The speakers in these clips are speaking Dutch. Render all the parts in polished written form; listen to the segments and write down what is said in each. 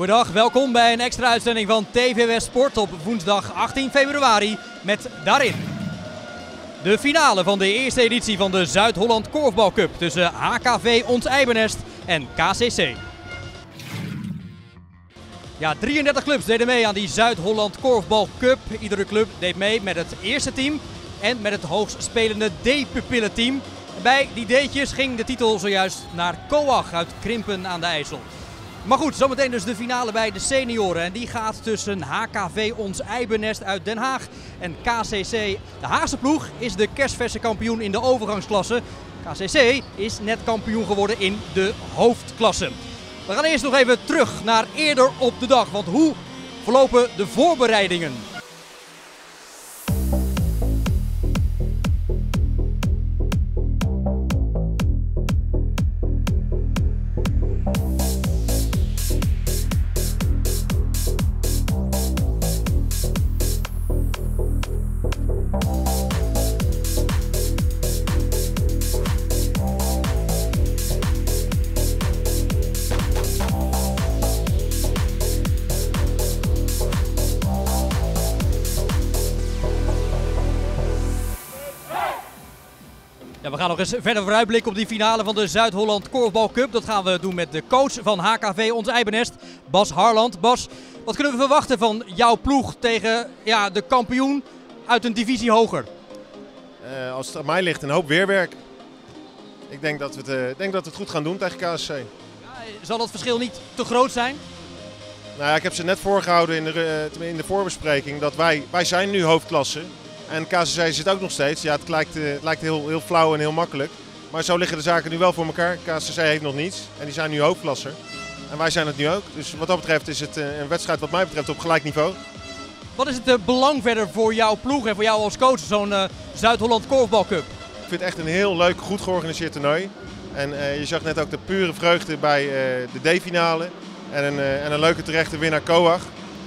Goedendag, welkom bij een extra uitzending van TV West Sport op woensdag 18 februari met daarin de finale van de eerste editie van de Zuid-Holland Korfbal Cup tussen HKV Ons Eibenest en KCC. Ja, 33 clubs deden mee aan die Zuid-Holland Korfbal Cup. Iedere club deed mee met het eerste team en met het hoogst spelende D-pupillenteam. Bij die D'tjes ging de titel zojuist naar Coag uit Krimpen aan de IJssel. Maar goed, zometeen dus de finale bij de senioren. En die gaat tussen HKV Ons Eibenest uit Den Haag en KCC. De Haagse ploeg is de kerstverse kampioen in de overgangsklasse. KCC is net kampioen geworden in de hoofdklasse. We gaan eerst nog even terug naar eerder op de dag. Want hoe verlopen de voorbereidingen? Ja, we gaan nog eens verder vooruitblikken op die finale van de Zuid-Holland Korfbal Cup. Dat gaan we doen met de coach van HKV Ons Eibenest, Bas Harland. Bas, wat kunnen we verwachten van jouw ploeg tegen de kampioen uit een divisie hoger? Als het aan mij ligt, een hoop weerwerk. Ik denk dat we het goed gaan doen tegen KCC. Ja, zal dat verschil niet te groot zijn? Nou ja, ik heb ze net voorgehouden in de voorbespreking dat wij zijn nu hoofdklasse. En KCC zit ook nog steeds. Ja, het lijkt heel flauw en heel makkelijk. Maar zo liggen de zaken nu wel voor elkaar. KCC heeft nog niets en die zijn nu hoofdklasser. En wij zijn het nu ook. Dus wat dat betreft is het een wedstrijd wat mij betreft op gelijk niveau. Wat is het belang verder voor jouw ploeg en voor jou als coach, zo'n Zuid-Holland Korfbal Cup? Ik vind het echt een heel leuk, goed georganiseerd toernooi. En je zag net ook de pure vreugde bij de D-finale. En een leuke terechte winnaar Coag.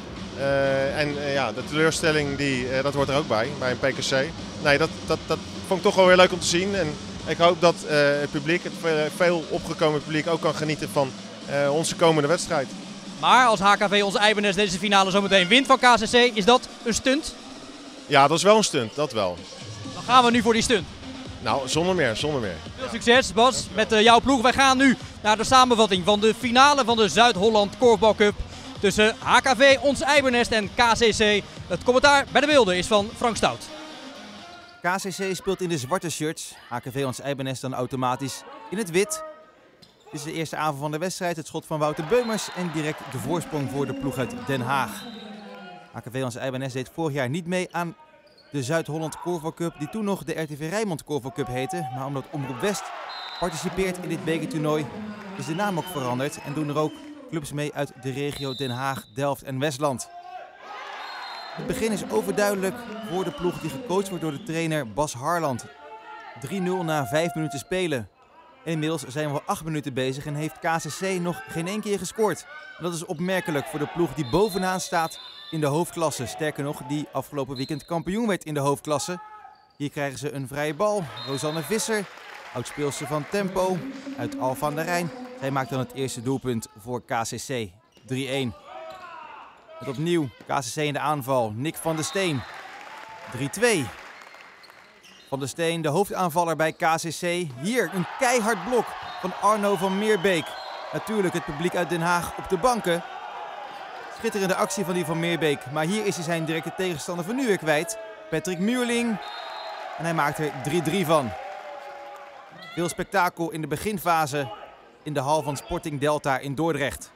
De teleurstelling dat hoort er ook bij een PKC. Nee, dat vond ik toch wel weer leuk om te zien. En ik hoop dat het publiek, het veel opgekomen publiek, ook kan genieten van onze komende wedstrijd. Maar als HKV Ons Eibenest deze finale zometeen wint van KCC, is dat een stunt? Ja, dat is wel een stunt, dat wel. Dan gaan we nu voor die stunt. Nou, zonder meer. Veel succes Bas met jouw ploeg. Wij gaan nu naar de samenvatting van de finale van de Zuid-Holland Korfbal Cup tussen HKV Ons Eibenest en KCC. Het commentaar bij de beelden is van Frank Stout. KCC speelt in de zwarte shirts. HKV Ons Eibenest dan automatisch in het wit. Dit is de eerste aanval van de wedstrijd. Het schot van Wouter Beumers en direct de voorsprong voor de ploeg uit Den Haag. HKV Ons Eibenest deed vorig jaar niet mee aan de Zuid-Holland Korfbal Cup, die toen nog de RTV Rijnmond Korfbal Cup heette. Maar omdat Omroep West participeert in dit bekertoernooi, is de naam ook veranderd en doen er ook clubs mee uit de regio Den Haag, Delft en Westland. Het begin is overduidelijk voor de ploeg die gecoacht wordt door de trainer Bas Harland. 3-0 na 5 minuten spelen. En inmiddels zijn we al 8 minuten bezig en heeft KCC nog geen één keer gescoord. En dat is opmerkelijk voor de ploeg die bovenaan staat in de hoofdklasse. Sterker nog, die afgelopen weekend kampioen werd in de hoofdklasse. Hier krijgen ze een vrije bal. Rosanne Visser, oudspeelster van Tempo uit Alphen aan de Rijn. Zij maakt dan het eerste doelpunt voor KCC. 3-1. Met opnieuw KCC in de aanval. Nick van der Steen. 3-2. Van der Steen, de hoofdaanvaller bij KCC. Hier een keihard blok van Arno van Meerbeek. Natuurlijk het publiek uit Den Haag op de banken. Schitterende actie van die van Meerbeek. Maar hier is hij zijn directe tegenstander van nu weer kwijt. Patrick Muurling. En hij maakt er 3-3 van. Veel spektakel in de beginfase in de hal van Sporting Delta in Dordrecht.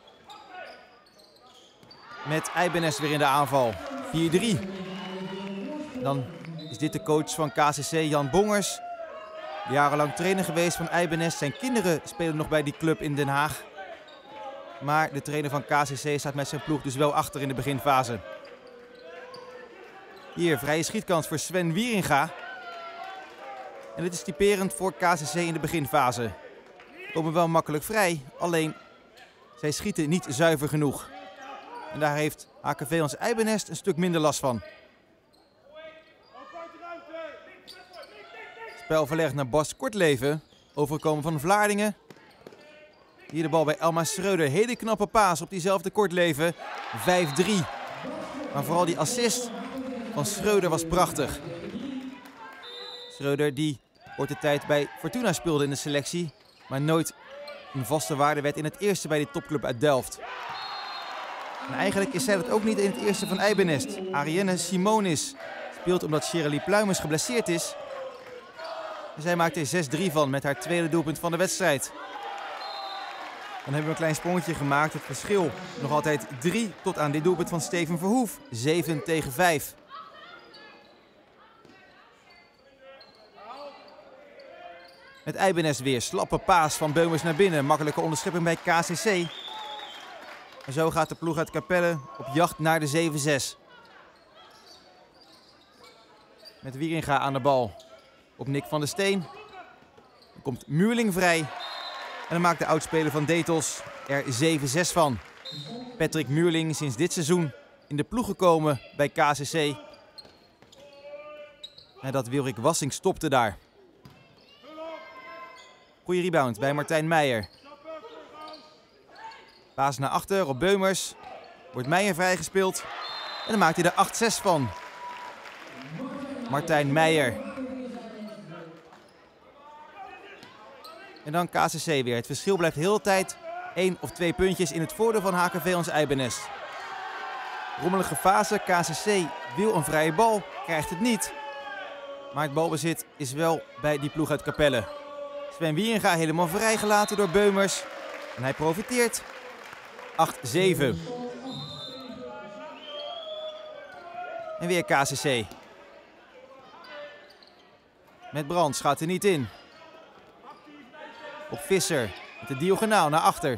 Met Eibenest weer in de aanval. 4-3. Dan is dit de coach van KCC, Jan Bongers. Jarenlang trainer geweest van Eibenest. Zijn kinderen spelen nog bij die club in Den Haag. Maar de trainer van KCC staat met zijn ploeg dus wel achter in de beginfase. Hier, vrije schietkans voor Sven Wieringa. En dit is typerend voor KCC in de beginfase. Komen wel makkelijk vrij, alleen zij schieten niet zuiver genoeg. En daar heeft HKV Ons Eibenest een stuk minder last van. Spel verlegd naar Bas Kortleven. Overgekomen van Vlaardingen. Hier de bal bij Elma Schreuder. Hele knappe paas op diezelfde Kortleven. 5-3. Maar vooral die assist van Schreuder was prachtig. Schreuder die korte tijd bij Fortuna speelde in de selectie. Maar nooit een vaste waarde werd in het eerste bij die topclub uit Delft. En eigenlijk is zij dat ook niet in het eerste van Eibenest. Arienne Simonis speelt omdat Shirley Pluimers geblesseerd is. En zij maakt er 6-3 van met haar tweede doelpunt van de wedstrijd. Dan hebben we een klein sprongetje gemaakt. Het verschil nog altijd 3 tot aan dit doelpunt van Steven Verhoef. 7-5. Het Eibenest weer. Slappe paas van Beumers naar binnen. Makkelijke onderschepping bij KCC. En zo gaat de ploeg uit Capelle op jacht naar de 7-6. Met Wieringa aan de bal. Op Nick van der Steen. Dan komt Muurling vrij. En dan maakt de oudspeler van Detels er 7-6 van. Patrick Muurling sinds dit seizoen in de ploeg gekomen bij KCC. En dat Wilrik Wassink stopte daar. Goeie rebound bij Martijn Meijer. Paas naar achter op Beumers. Wordt Meijer vrijgespeeld. En dan maakt hij er 8-6 van. Martijn Meijer. En dan KCC weer. Het verschil blijft de hele tijd 1 of 2 puntjes in het voordeel van HKV ons Eibenest. Rommelige fase. KCC wil een vrije bal. Krijgt het niet. Maar het balbezit is wel bij die ploeg uit Capelle. Sven Wieringa helemaal vrijgelaten door Beumers. En hij profiteert. 8-7. En weer KCC. Met Brands gaat er niet in. Op Visser. Met de diagonaal naar achter.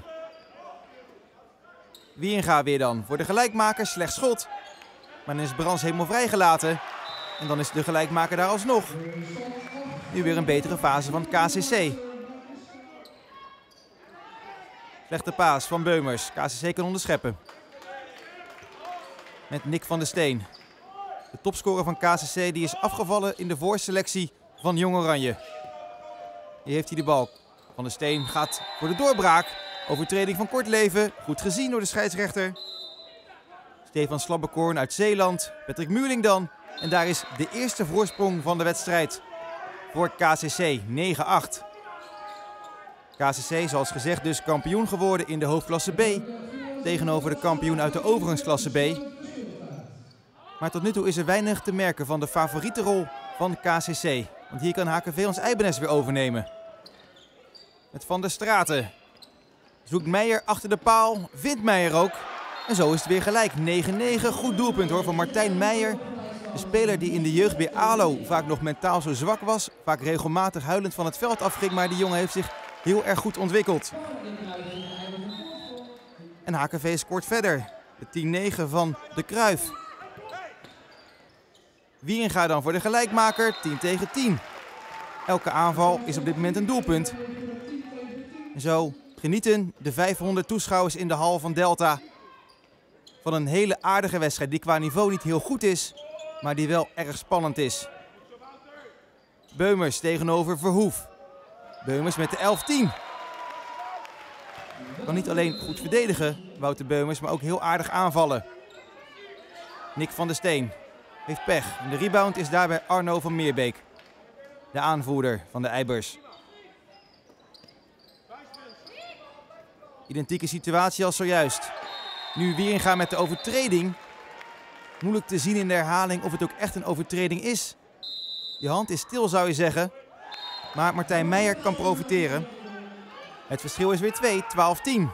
Wieringa weer dan voor de gelijkmaker. Slecht schot. Maar dan is Brands helemaal vrijgelaten. En dan is de gelijkmaker daar alsnog. Nu weer een betere fase van KCC. Slechte paas van Beumers. KCC kan onderscheppen. Met Nick van der Steen. De topscorer van KCC die is afgevallen in de voorselectie van Jong Oranje. Hier heeft hij de bal. Van der Steen gaat voor de doorbraak. Overtreding van Kortleven. Goed gezien door de scheidsrechter. Stefan Slabbekorn uit Zeeland. Patrick Muurling dan. En daar is de eerste voorsprong van de wedstrijd. Voor KCC 9-8. KCC zoals gezegd dus kampioen geworden in de hoofdklasse B. Tegenover de kampioen uit de overingsklasse B. Maar tot nu toe is er weinig te merken van de favoriete rol van KCC. Want hier kan HKV ons Eibenest weer overnemen. Met Van der Straten. Zoekt Meijer achter de paal. Vindt Meijer ook. En zo is het weer gelijk. 9-9. Goed doelpunt hoor van Martijn Meijer. De speler die in de jeugd bij ALO vaak nog mentaal zo zwak was. Vaak regelmatig huilend van het veld afging. Maar die jongen heeft zich heel erg goed ontwikkeld. En HKV scoort verder. De 10-9 van de Kruif. Wieringa dan voor de gelijkmaker. 10-10. Elke aanval is op dit moment een doelpunt. En zo genieten de 500 toeschouwers in de hal van Delta van een hele aardige wedstrijd die qua niveau niet heel goed is, maar die wel erg spannend is. Beumers tegenover Verhoef. Beumers met de 11-10. Kan niet alleen goed verdedigen, Wouter Beumers, maar ook heel aardig aanvallen. Nick van der Steen heeft pech. En de rebound is daarbij Arno van Meerbeek, de aanvoerder van de Eibers. Identieke situatie als zojuist. Nu Wieringa met de overtreding. Moeilijk te zien in de herhaling of het ook echt een overtreding is. Die hand is stil zou je zeggen. Maar Martijn Meijer kan profiteren. Het verschil is weer 2, 12-10.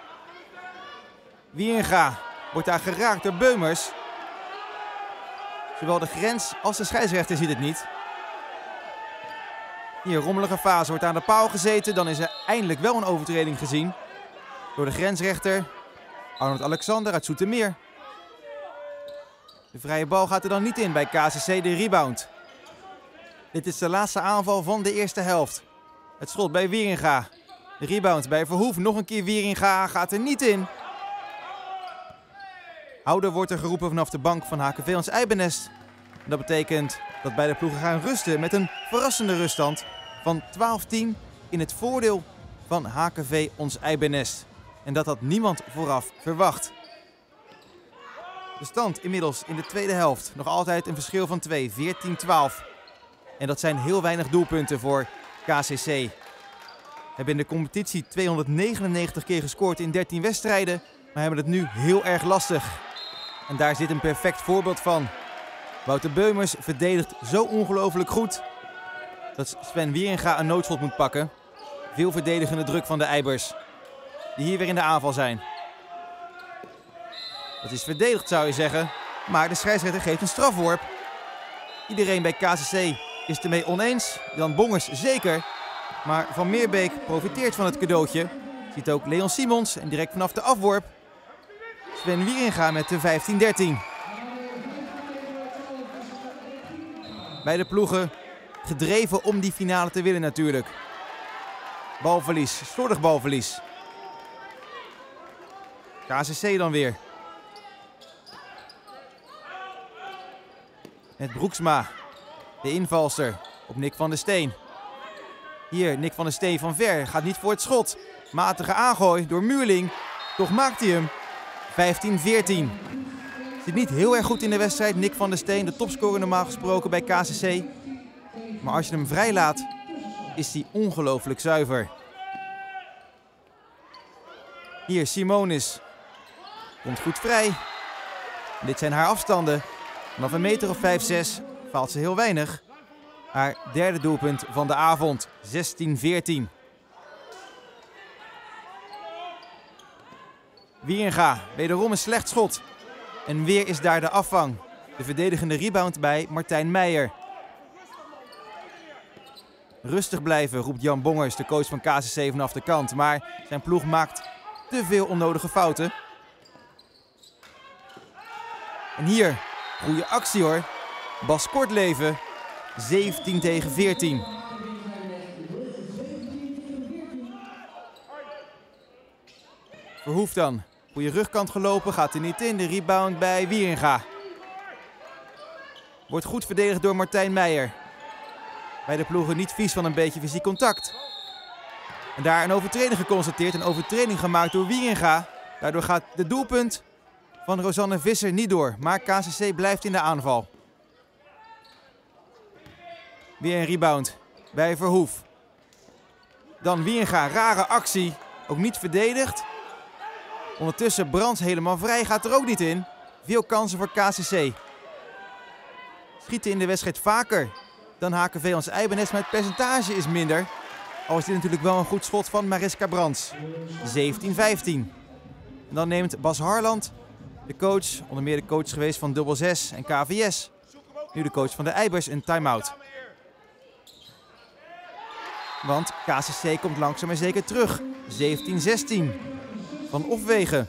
Wieringa wordt daar geraakt door Beumers. Zowel de grens als de scheidsrechter ziet het niet. Hier, rommelige fase, wordt aan de paal gezeten. Dan is er eindelijk wel een overtreding gezien. Door de grensrechter, Arnold Alexander uit Zoetermeer. De vrije bal gaat er dan niet in bij KCC, de rebound. Dit is de laatste aanval van de eerste helft. Het schot bij Wieringa. De rebound bij Verhoef, nog een keer Wieringa, gaat er niet in. Houder wordt er geroepen vanaf de bank van HKV ons Eibenest. En dat betekent dat beide ploegen gaan rusten met een verrassende ruststand van 12-10 in het voordeel van HKV Ons Eibenest. En dat had niemand vooraf verwacht. De stand inmiddels in de tweede helft. Nog altijd een verschil van 2, 14-12. En dat zijn heel weinig doelpunten voor KCC. Hebben in de competitie 299 keer gescoord in 13 wedstrijden. Maar hebben het nu heel erg lastig. En daar zit een perfect voorbeeld van. Wouter Beumers verdedigt zo ongelooflijk goed dat Sven Wieringa een noodschot moet pakken. Veel verdedigende druk van de Eibers, die hier weer in de aanval zijn. Dat is verdedigd, zou je zeggen, maar de scheidsrechter geeft een strafworp. Iedereen bij KCC is het ermee oneens. Jan Bongers zeker, maar Van Meerbeek profiteert van het cadeautje. Ziet ook Leon Simons en direct vanaf de afworp Sven Wieringa met de 15-13. Beide ploegen gedreven om die finale te winnen natuurlijk. Balverlies, slordig balverlies. KCC dan weer. Met Broeksma, de invalster op Nick van der Steen. Hier Nick van der Steen van ver, gaat niet voor het schot. Matige aangooi door Muurling, toch maakt hij hem. 15-14. Zit niet heel erg goed in de wedstrijd. Nick van der Steen, de topscorer normaal gesproken bij KCC. Maar als je hem vrij laat, is hij ongelooflijk zuiver. Hier Simonis. Komt goed vrij. En dit zijn haar afstanden. Vanaf een meter of 5-6 faalt ze heel weinig. Haar derde doelpunt van de avond. 16-14. Wieringa, wederom een slecht schot. En weer is daar de afvang. De verdedigende rebound bij Martijn Meijer. Rustig blijven, roept Jan Bongers, de coach van KCC vanaf de kant. Maar zijn ploeg maakt te veel onnodige fouten. En hier, goede actie hoor. Bas Kortleven, 17-14. Verhoef dan. Goede rugkant gelopen, gaat er niet in. De rebound bij Wieringa. Wordt goed verdedigd door Martijn Meijer. Beide ploegen niet vies van een beetje fysiek contact. En daar een overtreding geconstateerd. Een overtreding gemaakt door Wieringa. Daardoor gaat de doelpunt van Rosanne Visser niet door. Maar KCC blijft in de aanval. Weer een rebound bij Verhoef. Dan Wieringa, rare actie. Ook niet verdedigd. Ondertussen Brands helemaal vrij, gaat er ook niet in. Veel kansen voor KCC. Schieten in de wedstrijd vaker dan HKV Ons Eibenest, maar het percentage is minder. Al is dit natuurlijk wel een goed schot van Mariska Brands. 17-15. Dan neemt Bas Harland, de coach, onder meer de coach geweest van Dubbel 6 en KVS. Nu de coach van de Eibers, een time-out. Want KCC komt langzaam maar zeker terug. 17-16. Van Ofwegen.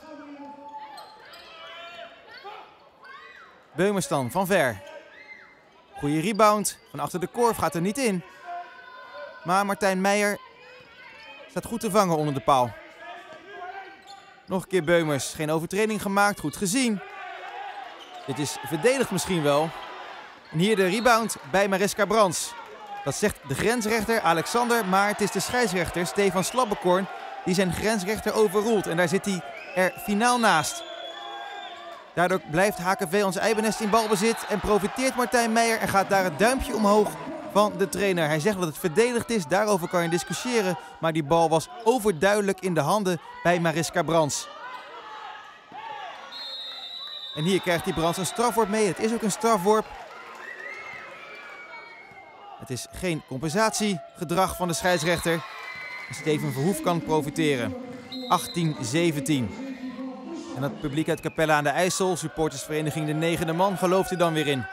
Beumers dan, van ver. Goede rebound. Van achter de korf gaat er niet in. Maar Martijn Meijer staat goed te vangen onder de paal. Nog een keer Beumers. Geen overtreding gemaakt. Goed gezien. Dit is verdedigd misschien wel. En hier de rebound bij Mariska Brands. Dat zegt de grensrechter Alexander. Maar het is de scheidsrechter Stefan Slabbekorn die zijn grensrechter overroelt. En daar zit hij er finaal naast. Daardoor blijft HKV Ons Eibenest in balbezit en profiteert Martijn Meijer en gaat daar het duimpje omhoog van de trainer. Hij zegt dat het verdedigd is, daarover kan je discussiëren. Maar die bal was overduidelijk in de handen bij Mariska Brands. En hier krijgt die Brands een strafworp mee. Het is ook een strafworp. Het is geen compensatiegedrag van de scheidsrechter. Steven Verhoef kan profiteren. 18-17. En het publiek uit Capelle aan de IJssel, supportersvereniging De Negende Man, gelooft er dan weer in.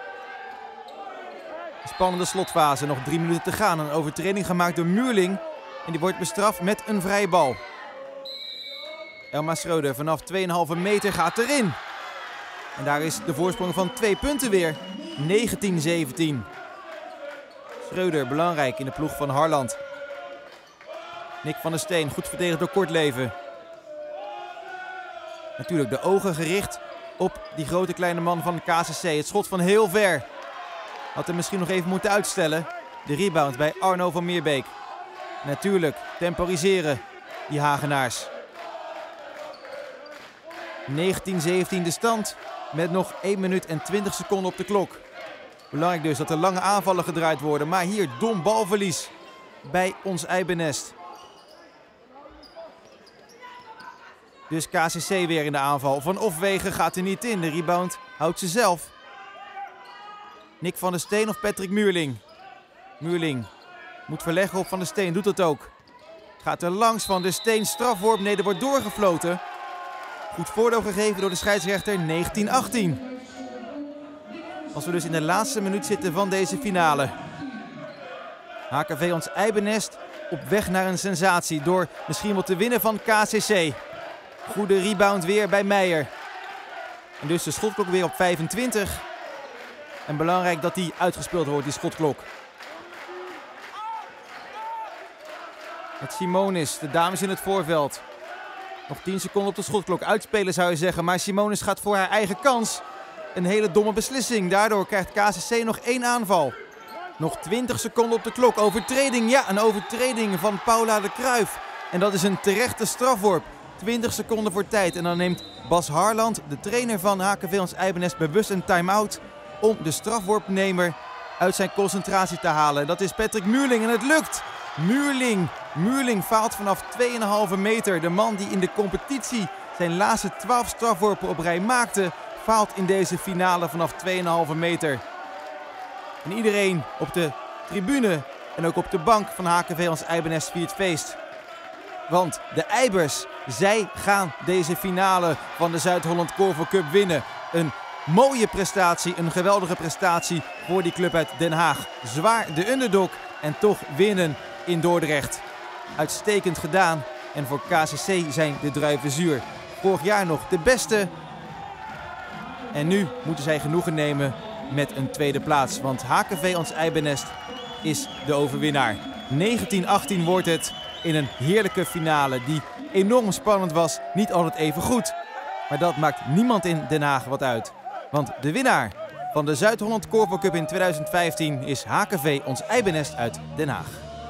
Een spannende slotfase, nog 3 minuten te gaan. Een overtreding gemaakt door Muurling. En die wordt bestraft met een vrije bal. Elma Schreuder vanaf 2,5 meter gaat erin. En daar is de voorsprong van 2 punten weer. 19-17. Schreuder belangrijk in de ploeg van Harland. Nick van der Steen, goed verdedigd door Kortleven. Natuurlijk de ogen gericht op die grote kleine man van KCC. Het schot van heel ver. Had hem misschien nog even moeten uitstellen. De rebound bij Arno van Meerbeek. Natuurlijk, temporiseren die Hagenaars. 19-17 de stand met nog 1 minuut en 20 seconden op de klok. Belangrijk dus dat er lange aanvallen gedraaid worden. Maar hier dom balverlies bij Ons Eibenest. Dus KCC weer in de aanval. Van Ofwegen gaat er niet in. De rebound houdt ze zelf. Nick van der Steen of Patrick Muurling. Muurling moet verleggen op Van der Steen. Doet dat ook. Gaat er langs Van der Steen. Strafworp. Nee, er wordt doorgefloten. Goed voordeel gegeven door de scheidsrechter. 19-18. Als we dus in de laatste minuut zitten van deze finale. HKV Ons Eibenest op weg naar een sensatie. Door misschien wel te winnen van KCC. Goede rebound weer bij Meijer. En dus de schotklok weer op 25. En belangrijk dat die uitgespeeld wordt, die schotklok. Met Simonis, de dames in het voorveld. Nog 10 seconden op de schotklok. Uitspelen zou je zeggen, maar Simonis gaat voor haar eigen kans. Een hele domme beslissing. Daardoor krijgt KCC nog 1 aanval. Nog 20 seconden op de klok. Overtreding, ja, een overtreding van Paula de Kruijf. En dat is een terechte strafworp. 20 seconden voor tijd. En dan neemt Bas Harland, de trainer van HKV Ons Eibenest, bewust een time-out om de strafworpnemer uit zijn concentratie te halen. Dat is Patrick Muurling en het lukt. Muurling faalt vanaf 2,5 meter. De man die in de competitie zijn laatste 12 strafworpen op rij maakte, faalt in deze finale vanaf 2,5 meter. En iedereen op de tribune en ook op de bank van HKV Ons Eibenest viert feest. Want de Eibers, zij gaan deze finale van de Zuid-Holland Korfbal Cup winnen. Een mooie prestatie, een geweldige prestatie voor die club uit Den Haag. Zwaar de underdog en toch winnen in Dordrecht. Uitstekend gedaan en voor KCC zijn de druiven zuur. Vorig jaar nog de beste. En nu moeten zij genoegen nemen met een tweede plaats. Want HKV Ons Eibenest is de overwinnaar. 19-18 wordt het in een heerlijke finale die enorm spannend was. Niet altijd even goed. Maar dat maakt niemand in Den Haag wat uit. Want de winnaar van de Zuid-Holland Korfbal Cup in 2015 is HKV Ons Eibenest uit Den Haag.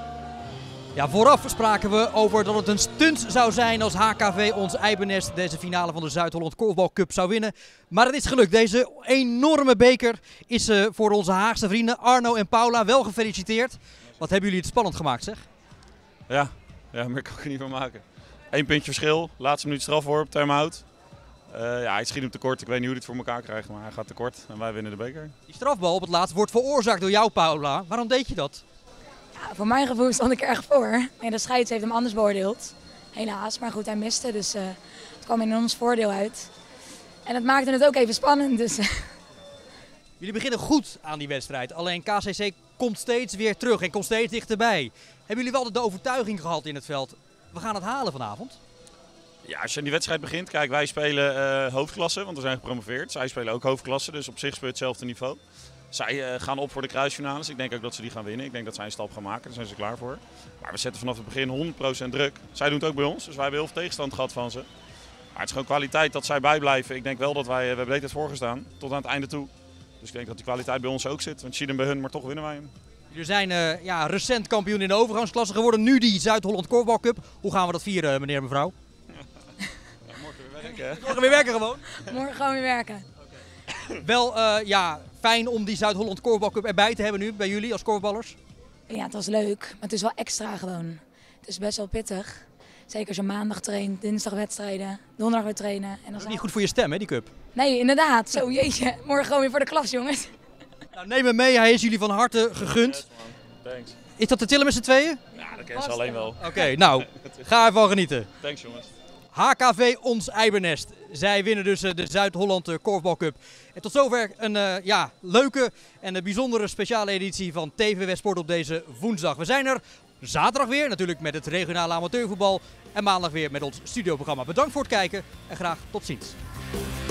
Ja, vooraf spraken we over dat het een stunt zou zijn als HKV Ons Eibenest deze finale van de Zuid-Holland Korfbal Cup zou winnen. Maar het is gelukt. Deze enorme beker is voor onze Haagse vrienden Arno en Paula. Wel gefeliciteerd. Wat hebben jullie het spannend gemaakt, zeg? Ja, meer kan ik er niet van maken. 1 puntje verschil, laatste minuut strafworp, time-out. Hij schiet hem tekort. Ik weet niet hoe hij het voor elkaar krijgt, maar hij gaat tekort en wij winnen de beker. Die strafbal op het laatst wordt veroorzaakt door jou, Paula. Waarom deed je dat? Ja, voor mijn gevoel stond ik er erg voor. En de scheids heeft hem anders beoordeeld. Helaas, maar goed, hij miste, dus het kwam in ons voordeel uit. En het maakte het ook even spannend. Dus. Jullie beginnen goed aan die wedstrijd. Alleen KCC komt steeds weer terug en komt steeds dichterbij. Hebben jullie wel de overtuiging gehad in het veld? We gaan het halen vanavond. Ja, als je aan die wedstrijd begint, kijk, wij spelen hoofdklasse, want we zijn gepromoveerd. Zij spelen ook hoofdklasse, dus op zich speel je hetzelfde niveau. Zij gaan op voor de kruisfinales. Ik denk ook dat ze die gaan winnen. Ik denk dat zij een stap gaan maken, daar zijn ze klaar voor. Maar we zetten vanaf het begin 100% druk. Zij doen het ook bij ons, dus wij hebben heel veel tegenstand gehad van ze. Maar het is gewoon kwaliteit dat zij bijblijven. Ik denk wel dat we hebben de hele tijd voorgestaan, tot aan het einde toe. Dus ik denk dat die kwaliteit bij ons ook zit. Want je ziet hem bij hun, maar toch winnen wij hem. Jullie zijn recent kampioen in de overgangsklasse geworden. Nu die Zuid-Holland Korfbal Cup. Hoe gaan we dat vieren, meneer en mevrouw? Ja, morgen weer werken, hè? Morgen weer werken gewoon? Morgen gewoon weer werken. Okay. Wel fijn om die Zuid-Holland Korfbal Cup erbij te hebben nu, bij jullie als korfballers. Ja, het was leuk, maar het is wel extra gewoon. Het is best wel pittig. Zeker als je maandag traint, dinsdag wedstrijden, donderdag weer trainen. En dan dat is niet goed voor je stem, hè, die cup? Nee, inderdaad. Zo, jeetje. Morgen gewoon weer voor de klas, jongens. Nou, neem hem mee. Hij is jullie van harte gegund. Yes, man. Thanks. Is dat te tillen met z'n tweeën? Ja, dat kennen ze alleen wel. Oké, nou, ga ervan genieten. Thanks, jongens. HKV Ons Eibenest. Zij winnen dus de Zuid-Holland Korfbal Cup. En tot zover een leuke en een bijzondere speciale editie van TV Westsport op deze woensdag. We zijn er zaterdag weer, natuurlijk met het regionale amateurvoetbal. En maandag weer met ons studioprogramma. Bedankt voor het kijken en graag tot ziens.